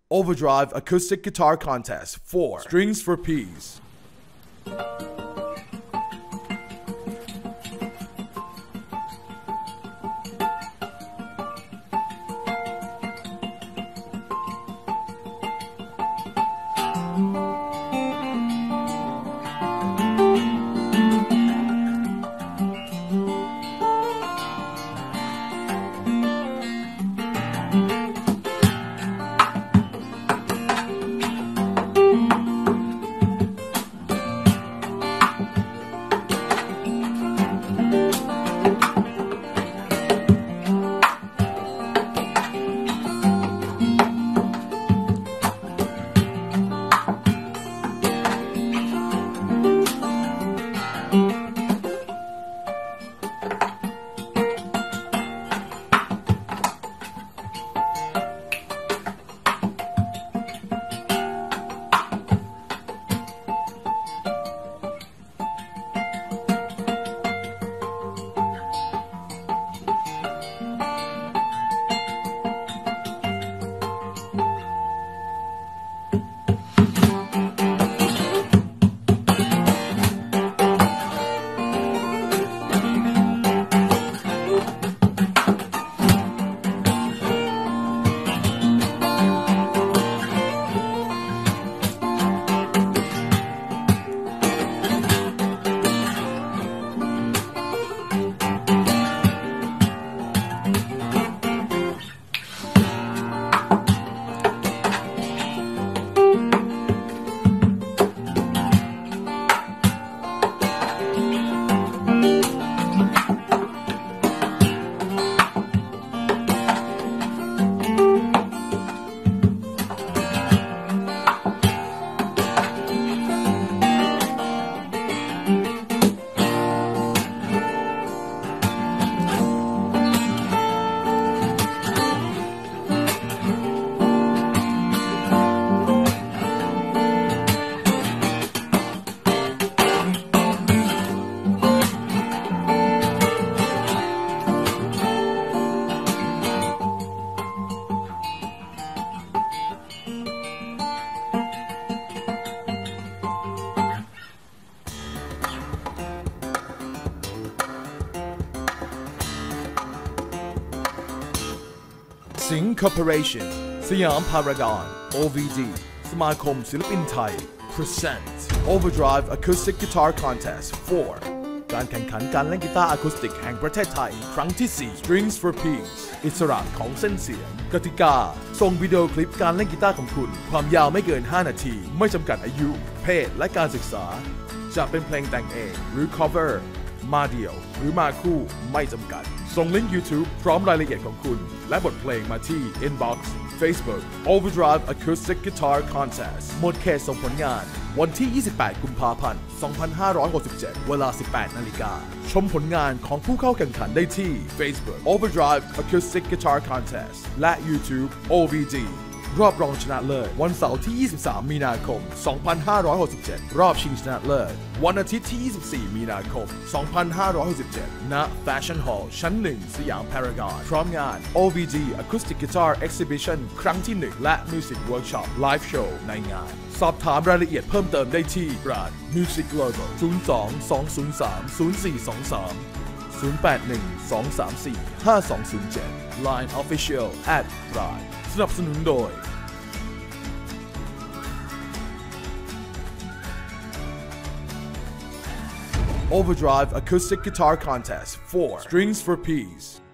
Overdrive Acoustic Guitar Contest 4 Strings for Peas Sing Corporation สยามพารากอน OVD สมาคมศิลปินไทย Present Overdrive Acoustic Guitar Contest 4 การแข่งขันการเล่นกีตาร์อะคูสติกแห่งประเทศไทยครั้งที่ 4 Strings for Peas อิสระของเส้นเสียงกติกาส่งวิดีโอคลิปการเล่นกีตาร์ของคุณความยาวไม่เกิน 5 นาทีไม่จำกัดอายุเพศและการศึกษาจะเป็นเพลงแต่งเองหรือ cover มาเดี่ยวหรือมาคู่ไม่จำกัดส่งลิงก์ YouTube พร้อมรายละเอียดของคุณและบทเพลงมาที่ Inbox Facebook Overdrive Acoustic Guitar Contest หมดเขตส่งผลงานวันที่ 28 กุมภาพันธ์ 2567 เวลา 18 นาฬิกาชมผลงานของผู้เข้าแข่งขันได้ที่ Facebook Overdrive Acoustic Guitar Contest และ YouTube OVD รอบรองชนะเลิศวันเสาร์ที่ 23 มีนาคม 2567 รอบชิงชนะเลิศวันอาทิตย์ที่ 24 มีนาคม 2567 ณ Fashion Hall ชั้น 1 สยามพารากอนพร้อมงาน OVD Acoustic Guitar Exhibition ครั้งที่ 1 และ Music Workshop Live Show ในงานสอบถามรายละเอียดเพิ่มเติมได้ที่ร้าน Music Logo 02-203-0423 081-234-5207 Line Official @brad สนับสนุนโดย Overdrive Acoustic Guitar Contest 4 Strings for Peas